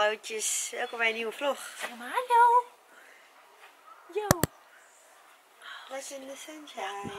Vrouwtjes, welkom bij een nieuwe vlog. Maar hallo. Yo. Let's in the sunshine.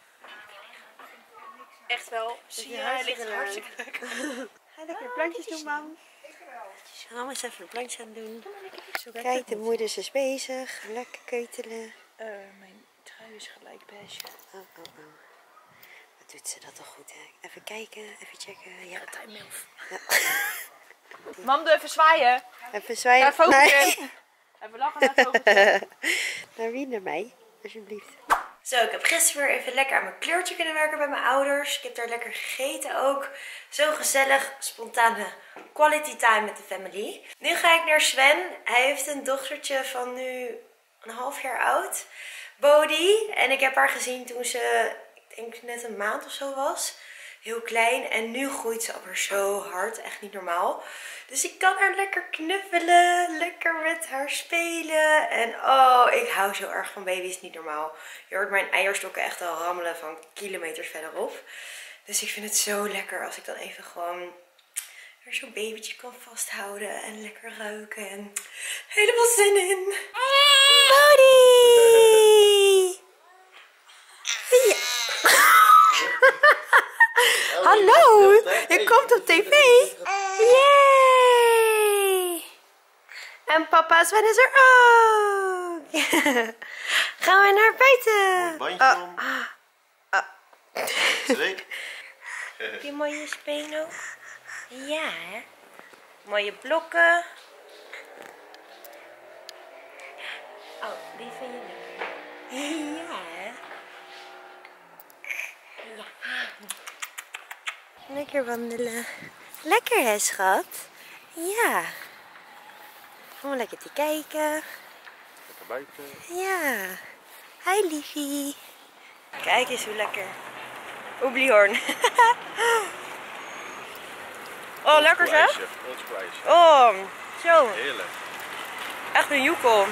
Echt wel. Zie je, hij ligt hartstikke leuk. Ga lekker de plantjes doen, mam. Mama is even de plantjes aan het doen. Kijk, de moeder is bezig. Lekker keutelen. Mijn trui is gelijk beige. Oh. Wat doet ze dat toch goed, hè? Even kijken, even checken. Ja, Milf. Ja. Mam, doe even zwaaien. Even zwaaien. Naar vogeltje. Even lachen naar het vogeltje. Naar wie? Naar mij, alsjeblieft. Zo, ik heb gisteren weer even lekker aan mijn kleurtje kunnen werken bij mijn ouders. Ik heb daar lekker gegeten ook. Zo gezellig, spontane quality time met de family. Nu ga ik naar Sven. Hij heeft een dochtertje van nu een half jaar oud. Bodhi. En ik heb haar gezien toen ze, ik denk net een maand of zo was. Heel klein. En nu groeit ze alweer zo hard. Echt niet normaal. Dus ik kan haar lekker knuffelen. Lekker met haar spelen. En oh, ik hou zo erg van baby's. Niet normaal. Je hoort mijn eierstokken echt al rammelen van kilometers verderop. Dus ik vind het zo lekker als ik dan even gewoon er zo'n babytje kan vasthouden. En lekker ruiken. En helemaal zin in. Bodhi! Ja. Hallo, je komt op tv. Yay! En papa Sven is er ook. Gaan we naar buiten. Bandje om. 2. Heb je mooie speno? Ja, hè? Mooie blokken. Oh, die vind je lekker. Ja, hè? Ja. Lekker wandelen. Lekker, hè, schat? Ja. Gewoon lekker te kijken. Lekker buiten. Ja. Hi, liefie. Kijk eens hoe lekker. Oeblihoorn. Oh, lekker zeg. Ons prijsje. Oh, zo. Heerlijk. Echt een joekel.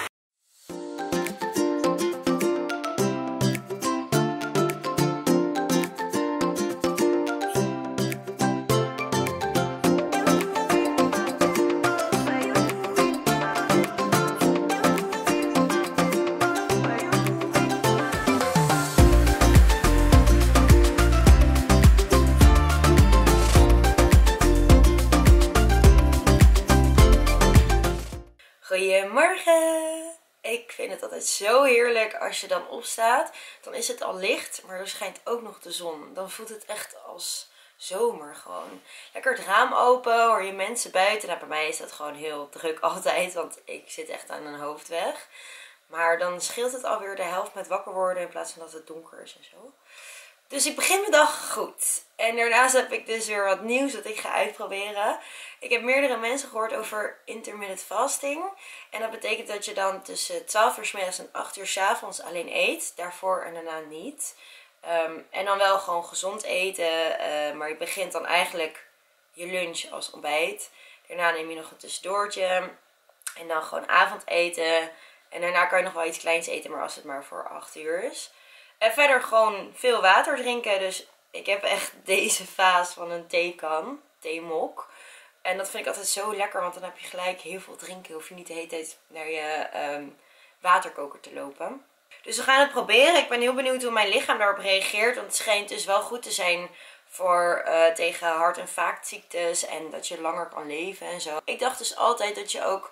Goedemorgen! Ik vind het altijd zo heerlijk als je dan opstaat. Dan is het al licht, maar er schijnt ook nog de zon. Dan voelt het echt als zomer gewoon. Lekker het raam open, hoor je mensen buiten. Nou, bij mij is dat gewoon heel druk altijd, want ik zit echt aan een hoofdweg. Maar dan scheelt het alweer de helft met wakker worden in plaats van dat het donker is en zo. Dus ik begin mijn dag goed. En daarnaast heb ik dus weer wat nieuws dat ik ga uitproberen. Ik heb meerdere mensen gehoord over intermittent fasting. En dat betekent dat je dan tussen 12 uur 's middags en 8 uur 's avonds alleen eet. Daarvoor en daarna niet. En dan wel gewoon gezond eten. Maar je begint dan eigenlijk je lunch als ontbijt. Daarna neem je nog een tussendoortje. En dan gewoon avondeten. En daarna kan je nog wel iets kleins eten, maar als het maar voor 8 uur is. En verder gewoon veel water drinken. Dus ik heb echt deze vaas van een theekan. Theemok. En dat vind ik altijd zo lekker. Want dan heb je gelijk heel veel drinken. Hoef je niet de hele tijd naar je waterkoker te lopen. Dus we gaan het proberen. Ik ben heel benieuwd hoe mijn lichaam daarop reageert. Want het schijnt dus wel goed te zijn voor tegen hart- en vaatziektes. En dat je langer kan leven en zo. Ik dacht dus altijd dat je ook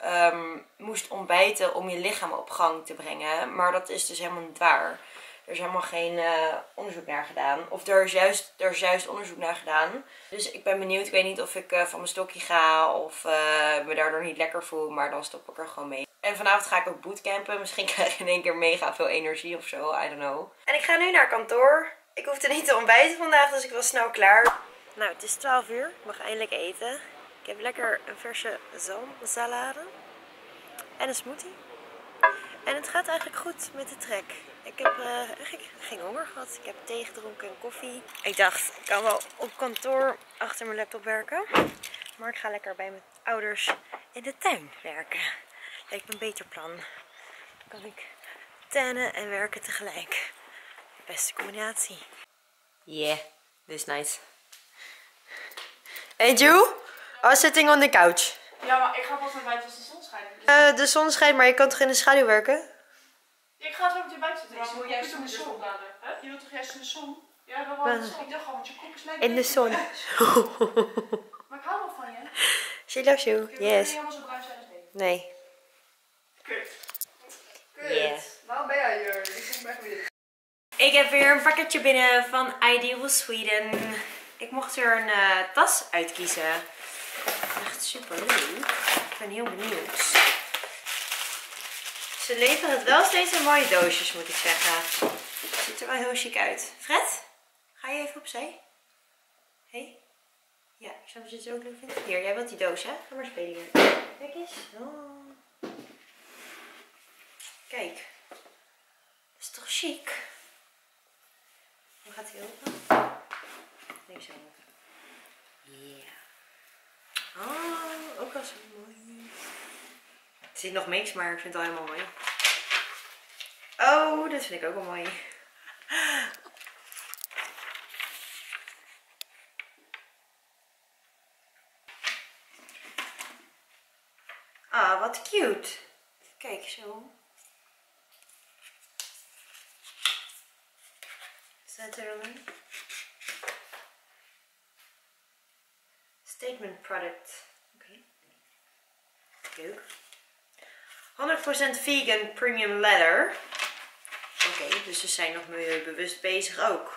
moest ontbijten om je lichaam op gang te brengen. Maar dat is dus helemaal niet waar. Er is helemaal geen onderzoek naar gedaan. Of er is juist onderzoek naar gedaan. Dus ik ben benieuwd. Ik weet niet of ik van mijn stokje ga. Of me daardoor niet lekker voel. Maar dan stop ik er gewoon mee. En vanavond ga ik ook bootcampen. Misschien krijg ik in één keer mega veel energie of zo. I don't know. En ik ga nu naar kantoor. Ik hoefde niet te ontbijten vandaag. Dus ik was snel klaar. Nou, het is 12 uur. Ik mag eindelijk eten. Ik heb lekker een verse zalmsalade. En een smoothie. En het gaat eigenlijk goed met de trek. Ik heb eigenlijk geen honger gehad. Ik heb thee gedronken en koffie. Ik dacht, ik kan wel op kantoor achter mijn laptop werken. Maar ik ga lekker bij mijn ouders in de tuin werken. Lijkt me een beter plan. Dan kan ik tannen en werken tegelijk. De beste combinatie. Yeah, this is nice. Hey Ju, I was sitting on the couch. Ja, maar ik ga pas naar buiten als de zon schijnt. De zon schijnt, maar je kan toch in de schaduw werken? Ik ga zo meteen buiten zitten. Maar wil jij in de zon laden? Je wilt toch juist in de zon? Ja, dat wel in de zon. Ik dacht al, want je kop is lekker. In de zon. Maar ik hou wel van je. She loves you. Yes. Yes. Helemaal zo bruin zijn als nee. Nee. Kut. Yeah. Waarom ben jij hier? Ik voel me echt weer. Ik heb weer een pakketje binnen van Ideal Sweden. Ik mocht er een tas uitkiezen. Echt super leuk. Ik ben heel benieuwd. Ze leveren het wel steeds in mooie doosjes, moet ik zeggen. Het ziet er wel heel chic uit. Fred, ga je even opzij? Hé? Ja, ik snap dat je het ook leuk vindt. Hier, jij wilt die doos, hè? Ga maar spelen hier. Kijk eens. Oh. Kijk. Dat is toch chic? Hoe gaat hij open? Nee, zo. Ja. Oh, ook al zo mooi. Er zit nog niks, maar ik vind het al helemaal mooi. Oh, dit vind ik ook wel mooi. Ah, wat cute. Kijk, zo. Staat er dan in? Statement product. Oké. Leuk. 100% vegan premium leather. Oké, dus ze zijn nog milieubewust bezig ook.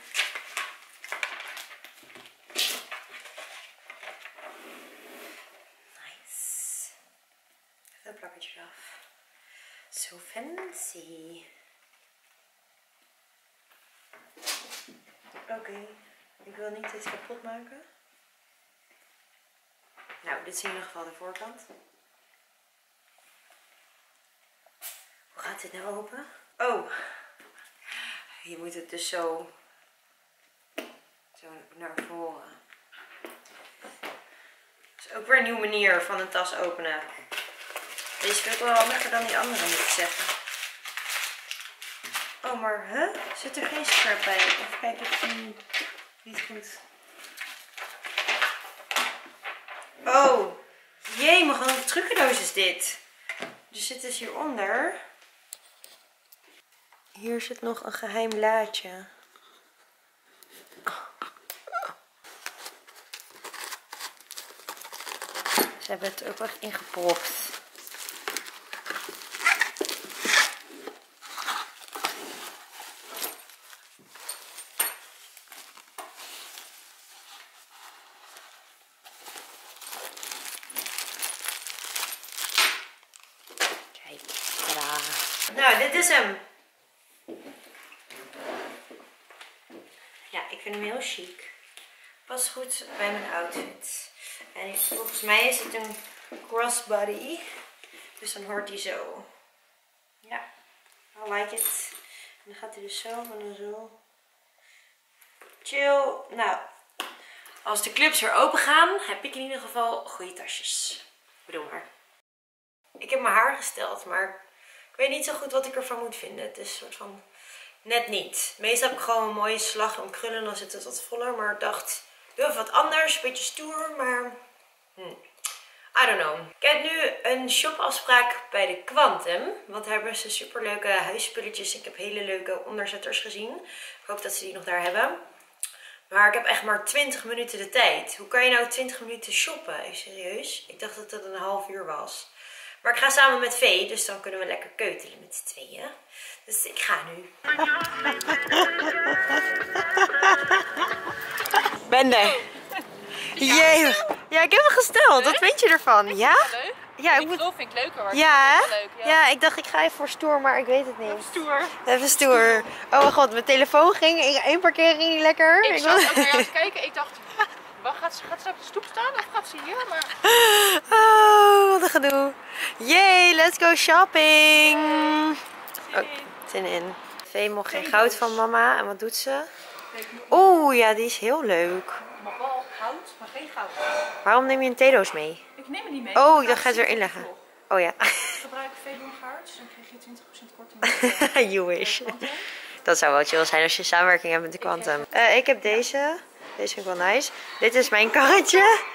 Nice. Even dat plakketje eraf. So fancy. Oké, ik wil niet dit kapot maken. Nou, dit is in ieder geval de voorkant. Hoe gaat dit nou open? Oh, je moet het dus zo naar voren. Dat is ook weer een nieuwe manier van een tas openen. Deze vind ik wel handiger dan die andere, moet ik zeggen. Oh, maar zit er geen strap bij? Even kijken of die niet goed. Oh, jee, maar gewoon een trucendoos is dit. Dus zit dus hieronder. Hier zit nog een geheim laadje. Ze hebben het ook echt ingepropt. Kijk, tadaa. Nou, dit is hem. Ja, ik vind hem heel chic. Past goed bij mijn outfit. En volgens mij is het een crossbody. Dus dan hoort hij zo. Ja, I like it. En dan gaat hij dus zo en dan zo. Chill. Nou, als de clubs weer open gaan, heb ik in ieder geval goede tasjes. Bedoel maar. Ik heb mijn haar gesteld, maar ik weet niet zo goed wat ik ervan moet vinden. Het is een soort van net niet. Meestal heb ik gewoon een mooie slag om krullen, dan zit het wat voller. Maar ik dacht, doe even wat anders, een beetje stoer, maar I don't know. Ik heb nu een shopafspraak bij de Quantum. Want daar hebben ze superleuke huisspulletjes. Ik heb hele leuke onderzetters gezien. Ik hoop dat ze die nog daar hebben. Maar ik heb echt maar 20 minuten de tijd. Hoe kan je nou 20 minuten shoppen? Even serieus? Ik dacht dat het een half uur was. Maar ik ga samen met Vee, dus dan kunnen we lekker keutelen met z'n tweeën. Dus ik ga nu. Bende. Jee. Ja, ik heb hem gesteld. Wat vind je ervan? Ja? Leuk? Ja, Ik vind ik leuk hoor. Ja, hè? Leuk, ja. Ja, ik dacht ik ga even voor stoer, maar ik weet het niet. Stoer. Even stoer. Oh mijn god, mijn telefoon ging. Eén paar keer ging hij lekker. Ik zat ook naar jou te kijken. Ik dacht, gaat ze op de stoep staan of gaat ze hier? Maar... Oh, wat een gedoe. Yay, let's go shopping. Oh, zin in. Vee mocht geen goud van mama. En wat doet ze? Oeh, ja, die is heel leuk. Maar wel goud, maar geen goud. Waarom neem je een theedoos mee? Ik neem het niet mee. Oh, ik dacht, ga je het weer inleggen. Oh ja. Gebruik Veelongaard, dus dan krijg je 20% korting. You wish. Dat zou wel chill zijn als je samenwerking hebt met de Quantum. Ik heb deze. Deze vind ik wel nice. Dit is mijn karretje.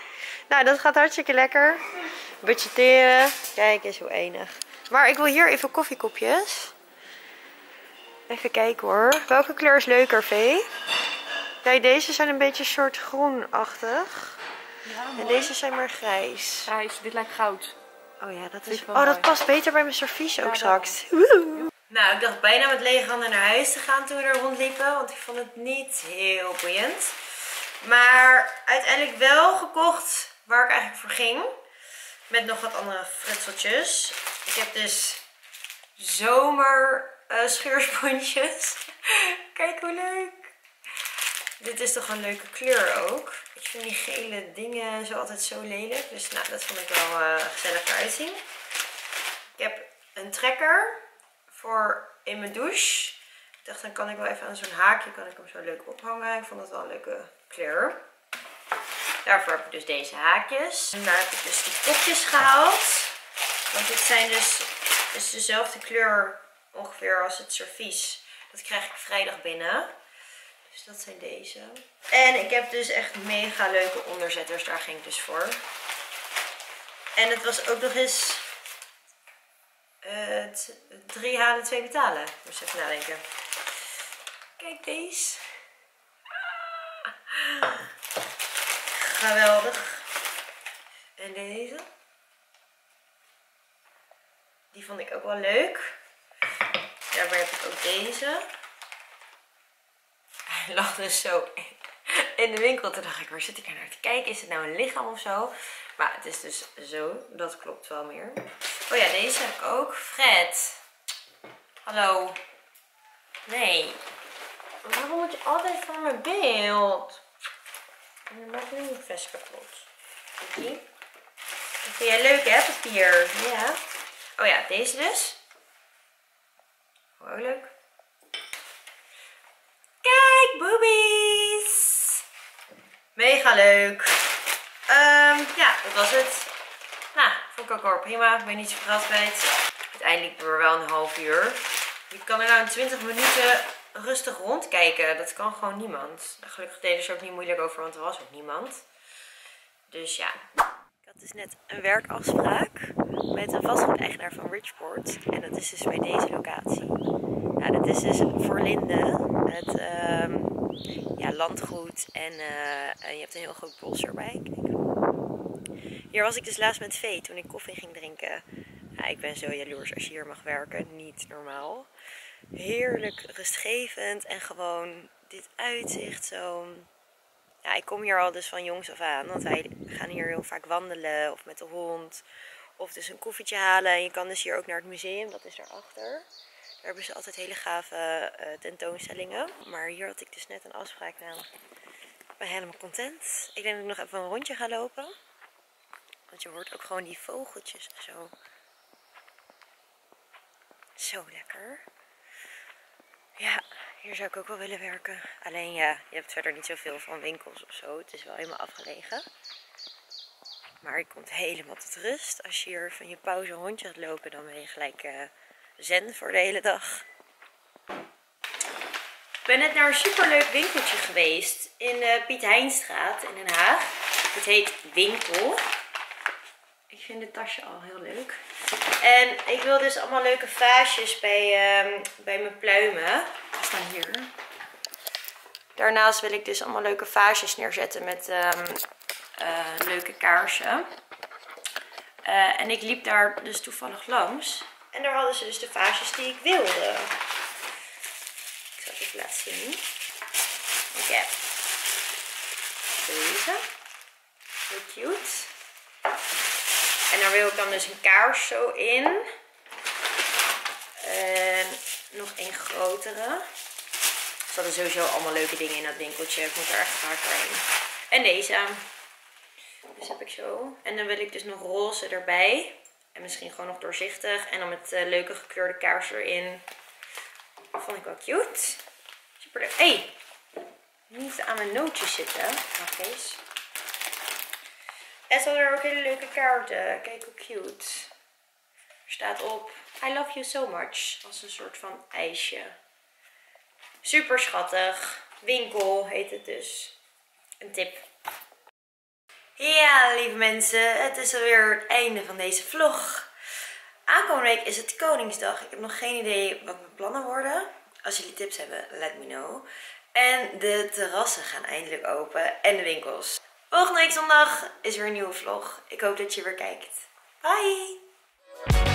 Nou, dat gaat hartstikke lekker. Budgetteren. Kijk eens hoe enig. Maar ik wil hier even koffiekopjes. Even kijken hoor. Welke kleur is leuker, Vee? Kijk, deze zijn een beetje soort groenachtig. Ja, En mooi. deze zijn maar grijs. Grijs, dit lijkt goud. Oh ja, dat Vind is. ik wel Oh, dat mooi. past beter bij mijn servies ook Ja, straks. Woehoe. Nou, ik dacht bijna met lege handen naar huis te gaan toen we er rondliepen. Want ik vond het niet heel boeiend. Maar uiteindelijk wel gekocht waar ik eigenlijk voor ging. Met nog wat andere frutseltjes. Ik heb dus zomer scheursponsjes. Kijk hoe leuk. Dit is toch een leuke kleur ook. Ik vind die gele dingen zo altijd zo lelijk. Dus nou, dat vond ik wel gezellig eruit zien. Ik heb een trekker voor in mijn douche. Ik dacht, dan kan ik wel even aan zo'n haakje kan ik hem zo leuk ophangen. Ik vond het wel een leuke kleur. Daarvoor heb ik dus deze haakjes. En daar heb ik dus die kopjes gehaald. Want dit zijn dus dezelfde kleur ongeveer als het servies. Dat krijg ik vrijdag binnen. Dus dat zijn deze. En ik heb dus echt mega leuke onderzetters. Daar ging ik dus voor. En het was ook nog eens 3 halen, 2 betalen. Moest even nadenken. Kijk deze. Geweldig. En deze. Die vond ik ook wel leuk. Daarbij heb ik ook deze. Hij lag dus zo in de winkel. Toen dacht ik, waar zit ik naar te kijken? Is het nou een lichaam of zo? Maar het is dus zo. Dat klopt wel meer. Oh ja, deze heb ik ook. Fred. Hallo. Nee. Waarom moet je altijd van mijn beeld? En dan maak ik nu een vest kapot. Kijk. Dat vind jij leuk, hè, papier? Ja. Oh ja, deze dus. Oh, leuk. Kijk, boobies. Mega leuk. Ja, dat was het. Nou, vond ik ook wel prima. Ik ben niet zo geld kwijt. Uiteindelijk liepen we er wel een half uur. Je kan er nou in 20 minuten rustig rondkijken. Dat kan gewoon niemand. Gelukkig deden ze er ook niet moeilijk over, want er was ook niemand. Dus ja. Ik had dus net een werkafspraak met een vastgoedeigenaar van Bridgeport. En dat is dus bij deze locatie. Nou, dat is dus voor Linde. Het landgoed. En je hebt een heel groot bos erbij. Kijk. Hier was ik dus laatst met Vee toen ik koffie ging drinken. Ja, ik ben zo jaloers als je hier mag werken. Niet normaal. Heerlijk rustgevend. En gewoon dit uitzicht zo. Ja, ik kom hier al dus van jongs af aan. Want wij gaan hier heel vaak wandelen. Of met de hond. Of dus een koffietje halen. En je kan dus hier ook naar het museum. Dat is daarachter. Daar hebben ze altijd hele gave tentoonstellingen. Maar hier had ik dus net een afspraak. Nou, ik ben helemaal content. Ik denk dat ik nog even een rondje ga lopen. Want je hoort ook gewoon die vogeltjes zo. Zo lekker. Ja, hier zou ik ook wel willen werken. Alleen ja, je hebt verder niet zoveel van winkels of zo. Het is wel helemaal afgelegen. Maar je komt helemaal tot rust. Als je hier van je pauze een rondje gaat lopen, dan ben je gelijk zen voor de hele dag. Ik ben net naar een superleuk winkeltje geweest in Piet Heinstraat in Den Haag. Het heet Winkel. Ik vind dit tasje al heel leuk. En ik wil dus allemaal leuke vaasjes bij mijn pluimen. Die staan hier. Daarnaast wil ik dus allemaal leuke vaasjes neerzetten met leuke kaarsen. En ik liep daar dus toevallig langs. En daar hadden ze dus de vaasjes die ik wilde. Ik zal het even laten zien. Ik heb deze. Heel cute. En daar wil ik dan dus een kaars zo in. En nog een grotere. Er zaten sowieso allemaal leuke dingen in dat winkeltje. Ik moet er echt vaker heen. En deze. Dus heb ik zo. En dan wil ik dus nog roze erbij. En misschien gewoon nog doorzichtig. En dan met leuke gekleurde kaars erin. Dat vond ik wel cute. Super leuk. Hé! Niet aan mijn nootjes zitten. Wacht eens. En ze hadden er ook hele leuke kaarten. Kijk hoe cute. Er staat op I love you so much. Als een soort van ijsje. Super schattig. Winkel heet het dus. Een tip. Ja, lieve mensen, het is alweer het einde van deze vlog. Aankomende week is het Koningsdag. Ik heb nog geen idee wat mijn plannen worden. Als jullie tips hebben, let me know. En de terrassen gaan eindelijk open en de winkels. Volgende week zondag is er een nieuwe vlog. Ik hoop dat je weer kijkt. Bye!